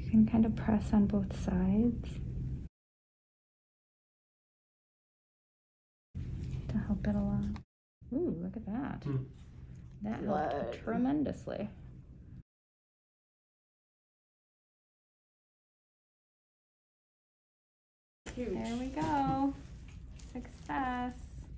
You can kind of press on both sides to help it along. Ooh, look at that. That helped tremendously. Huge. There we go. Success.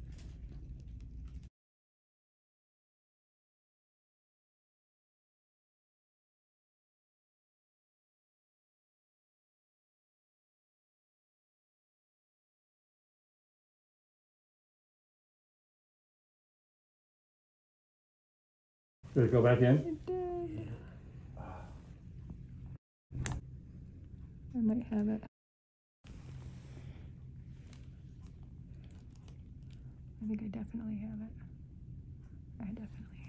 Did it go back in? It did. I might have it. I think I definitely have it. I definitely